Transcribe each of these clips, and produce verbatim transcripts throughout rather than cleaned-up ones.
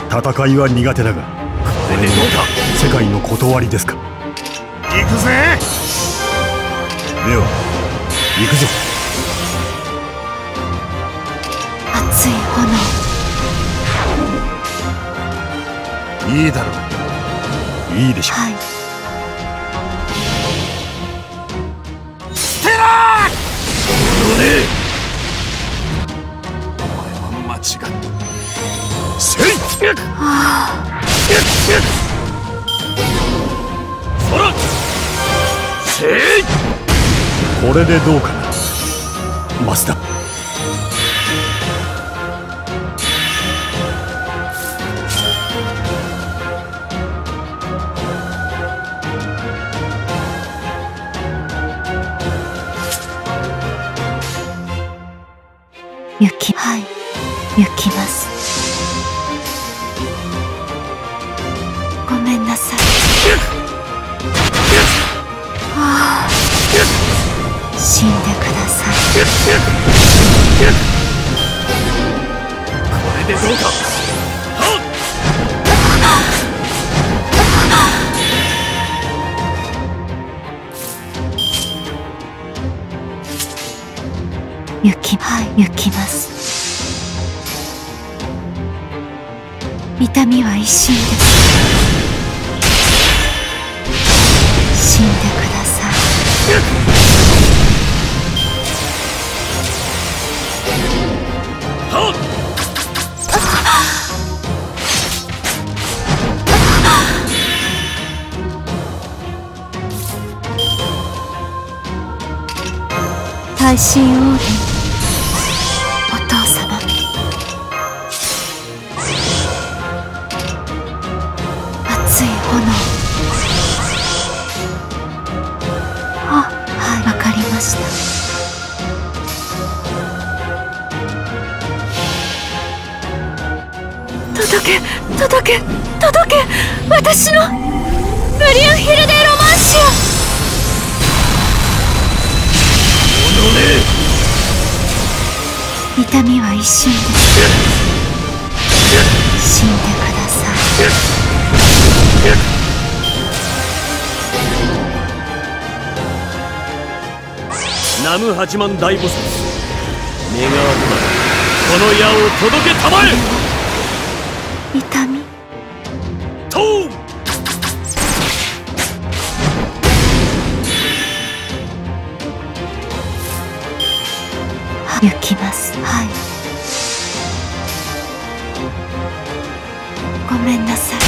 戦いは苦手だが、 これでどうか。 世界の断りですか。 行くぜ。 では行くぞ。 熱い炎。 いいだろう。 いいでしょう。 はい。 ステラー。これは間違った。せい。 ああ。 そら。せい。 これでどうかな、増田。 行き、はい、行きます。ごめんなさい。ああ、死んでください。 これでどうか。 行き、はい、行きます。痛みは一瞬です。死んでください。大神オーディン、お父様。熱い炎。あ、はい、わかりました。届け、届け、届け、私のブリュンヒルデ・ロマンシア。痛みは一瞬です。死んでください。ナム八幡大菩薩、願わくばこの矢を届けたまえ。 痛みとう。 行きます。はい。ごめんなさい。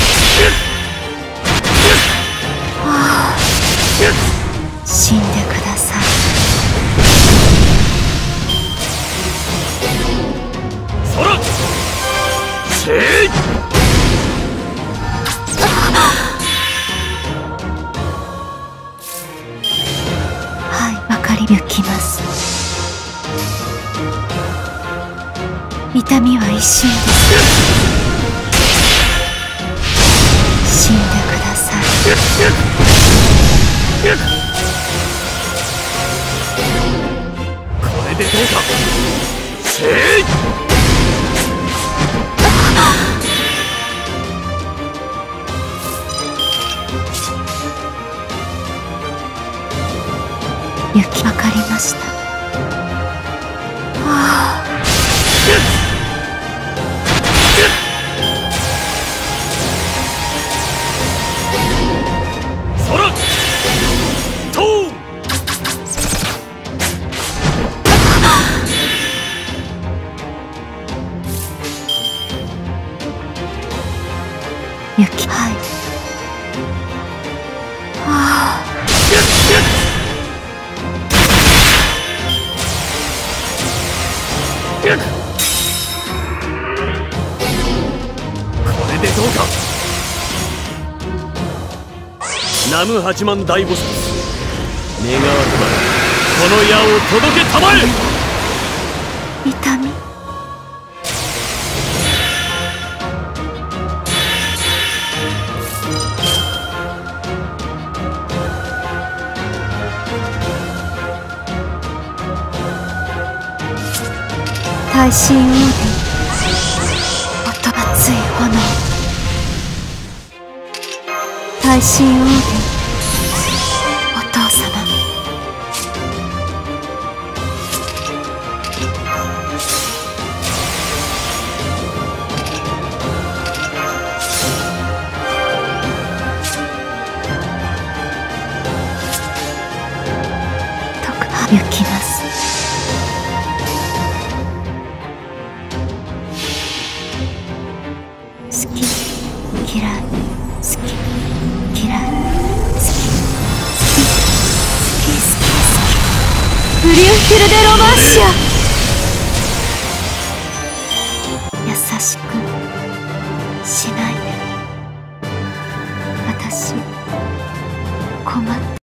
ああ、死んでください。 そら。せい。 はい、わかり、行きます。痛みは一瞬です。死んでください。 これでどうか。せい。 行き、わかりました。ああ。 そら。とう。 行き、はい。ああ。 これでどうか。ナム八幡大菩薩、願わくばこの矢を届けたまえ。 痛み大神オーディン、音熱い炎。 配信オーデン、お父様。行きます。好き嫌い好き嫌い好き好き好き好き好きブリュンヒルデ・ロマンシア。優しくしないで。私困って